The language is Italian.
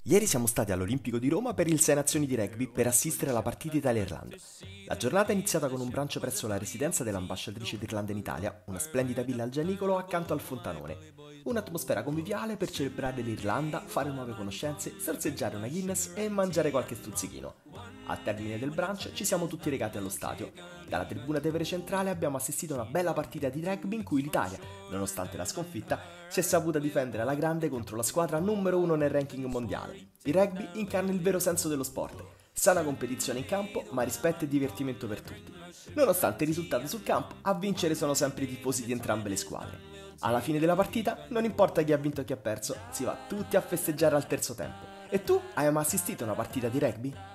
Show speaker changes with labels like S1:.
S1: Ieri siamo stati all'Olimpico di Roma per il 6 Nazioni di rugby per assistere alla partita Italia-Irlanda. La giornata è iniziata con un brunch presso la residenza dell'ambasciatrice d'Irlanda in Italia, una splendida villa al Gianicolo accanto al fontanone. Un'atmosfera conviviale per celebrare l'Irlanda, fare nuove conoscenze, sorseggiare una Guinness e mangiare qualche stuzzichino. Al termine del brunch ci siamo tutti recati allo stadio. Dalla tribuna Tevere centrale abbiamo assistito a una bella partita di rugby in cui l'Italia, nonostante la sconfitta, si è saputa difendere alla grande contro la squadra numero 1 nel ranking mondiale. Il rugby incarna il vero senso dello sport. Sana competizione in campo, ma rispetto e divertimento per tutti. Nonostante il risultato sul campo, a vincere sono sempre i tifosi di entrambe le squadre. Alla fine della partita, non importa chi ha vinto o chi ha perso, si va tutti a festeggiare al terzo tempo. E tu hai mai assistito a una partita di rugby?